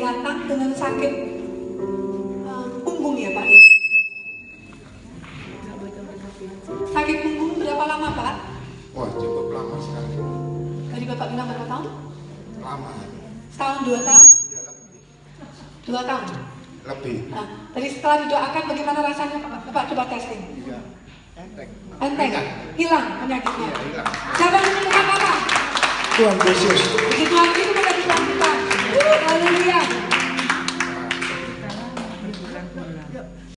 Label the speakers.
Speaker 1: datang dengan sakit punggung ya Pak ya? Sakit punggung berapa lama Pak?
Speaker 2: Wah, cukup lama sekali.
Speaker 1: Tadi Bapak bilang berapa tahun?
Speaker 2: Lama.
Speaker 1: Setahun, 2 tahun? 2 tahun?
Speaker 2: Lebih.
Speaker 1: Nah, tadi setelah didoakan bagaimana rasanya Bapak coba testing?
Speaker 2: Iya, enteng.
Speaker 1: Enteng? Hilang penyakitnya?
Speaker 2: Iya, hilang.
Speaker 1: Siapa yang menemukan Bapak?
Speaker 2: Tuhan Yesus.
Speaker 1: Puji Tuhan, itu menjadi Tuhan kita. Haleluya.